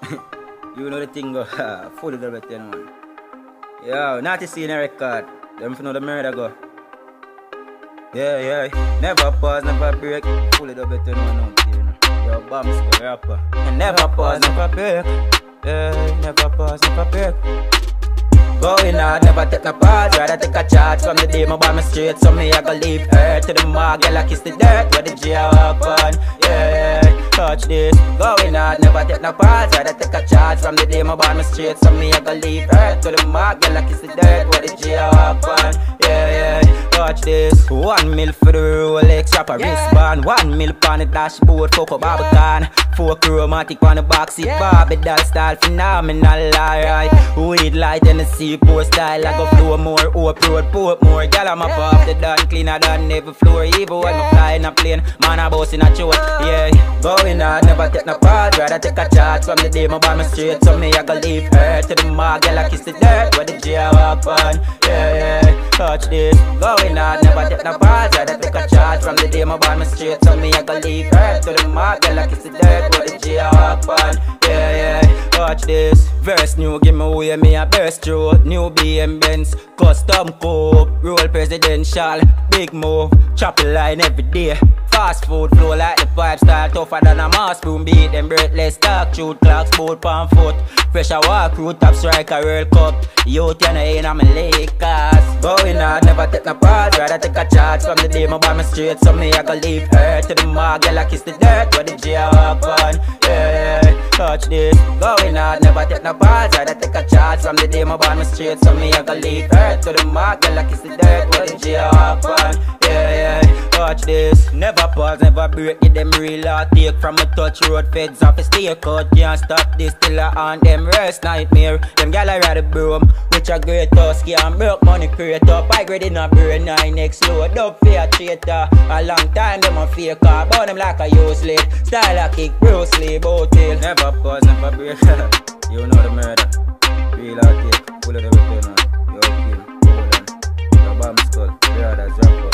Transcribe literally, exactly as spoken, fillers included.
You know the thing go, fully double ten man. Yo, not to see in a record. Them for know the murder go. Yeah, yeah. Never pause, never break. Fully double ten man out here. Yo, bomb square rapper. And never pause, never break. Yeah, never pause, never break. Going hard, never take no pause. Rather take a charge from the day my bomb straight. So me I go leave earth to the mark. Girl I kiss the dirt where the G I walk on. Yeah, yeah, touch this. Going hard, never take no pause. Rather take a charge from the day my bomb straight. So me I go leave earth to the mark. Girl I kiss the dirt where the G I walk on. Yeah, yeah, touch this. One mil for the Rolex, chop a yeah. Wristband. One mil on the dashboard, fuck up Barbican. Four chromatic on the backseat, yeah. Barbie doll style, phenomenal, alright. Weed light in the seaport style, I go flow more, up road, port more. Girl, I'm up off the done, cleaner than every floor. Even when I fly in a plane, man, I boss in a chute. Yeah, going hard, never take no pause. Rather take a charge from the day my bomb straight. So me, I go leave her to the mark. Girl, I kiss the dirt where the G I walk on. Yeah, yeah, touch this. Going hard, never take no pause. Rather take a charge from the day my bomb straight. So me, I go leave her to the mark. Girl, I kiss the dirt where the G I walk on. Yeah, yeah, watch this. Verse new, give me away, me a burst through. New B M Benz, custom coupe, roll presidential, big move, chop a line every day. Fast food flow like the pipe style, tougher than a mass boom beat. Them breathless talk, shoot clocks, boot pan foot. Fresh a walk, root top strike a World Cup. Youth you know in a me Lakers. Going hard, never take no pause. Rather take a charge from the day my bomb straight. So me I go leave her to the mark. Girl I kiss the dirt where the G I walk on. Yeah, yeah, touch this. Going hard, never take no pause. Rather take a charge from the day my bomb straight. So me I go leave her to the mark. Girl I kiss the dirt where the G I walk on. Yeah, yeah, watch this. Never pause, never break it. Them real hard take from a touch road. Feds off a stay cut. Can't stop this till I on them rest nightmare. Them gal I ride a broom. Which a great husky and broke money create up. I grade in a burn nine X load up for a traitor. A long time them a fake car. Burn them like a useless. Style a kick Bruce Lee boat tail. Never pause, never break. You know the murder. Real hard take. Pull it everything on. Yo kill. Hold on. Your bomb skull. Brothers drop.